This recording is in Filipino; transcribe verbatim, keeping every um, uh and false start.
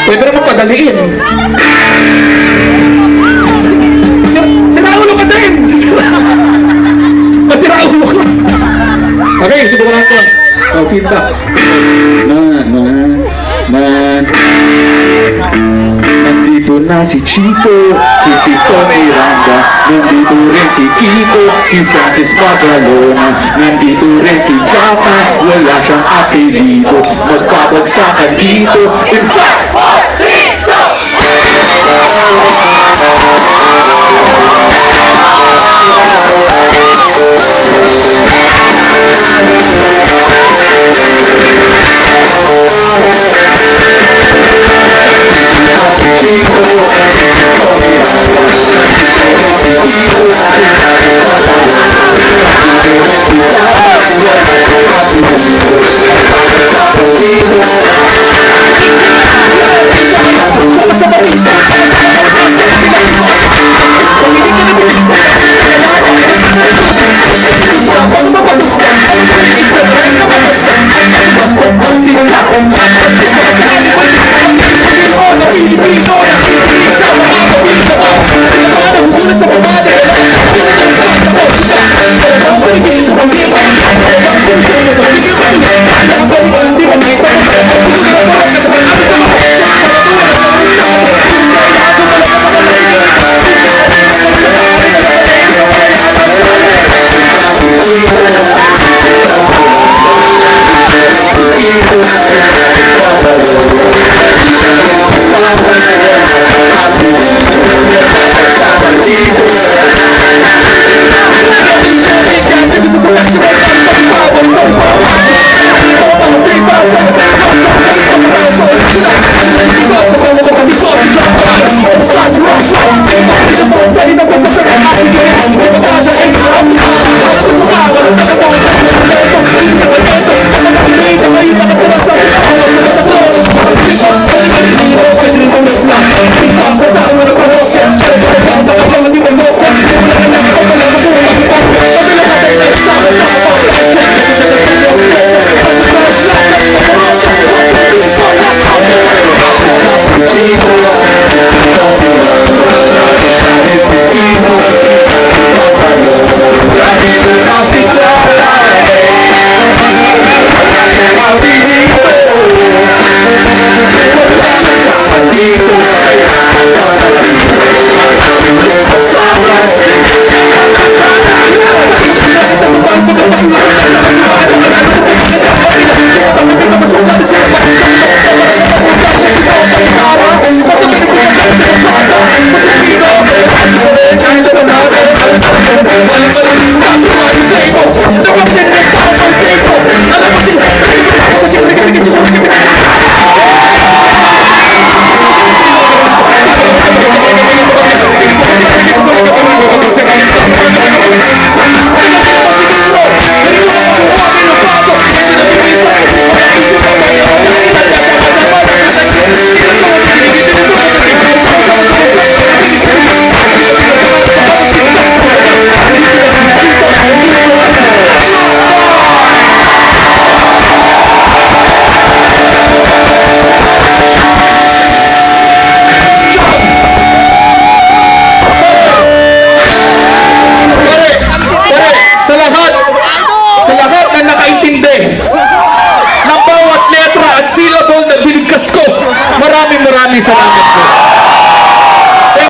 Pwede naman padaliin. Sira ulo ka din! Masira ulo ka! Okay, subukan ko. So, pinta. Na, na, na. Nandito na si Chico, si Chico Miranda. Nandito rin si Kiko, si Francis Magalona. Nandito rin si Gata, wala siyang apelido. Magpabagsakan dito. In fact, dito! Maraming maraming salamat po.